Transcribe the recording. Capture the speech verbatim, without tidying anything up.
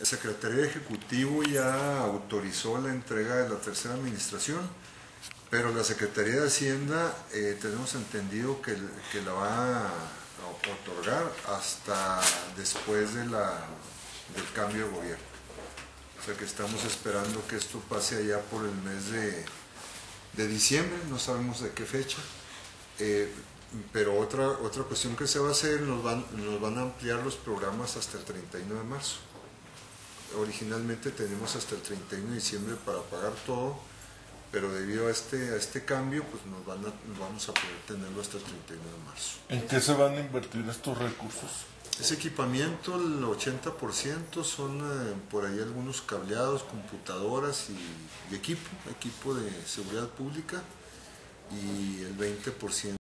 El Secretario Ejecutivo ya autorizó la entrega de la tercera administración, pero la Secretaría de Hacienda eh, tenemos entendido que, que la va a otorgar hasta después de la, del cambio de gobierno. O sea que estamos esperando que esto pase allá por el mes de, de diciembre, no sabemos de qué fecha. Eh, pero otra, otra cuestión que se va a hacer, nos van, nos van a ampliar los programas hasta el treinta y uno de marzo. Originalmente tenemos hasta el treinta y uno de diciembre para pagar todo, pero debido a este, a este cambio, pues nos, van a, nos vamos a poder tenerlo hasta el treinta y uno de marzo. ¿En qué se van a invertir estos recursos? Ese equipamiento, el ochenta por ciento son eh, por ahí algunos cableados, computadoras y, y equipo, equipo de seguridad pública, y el veinte por ciento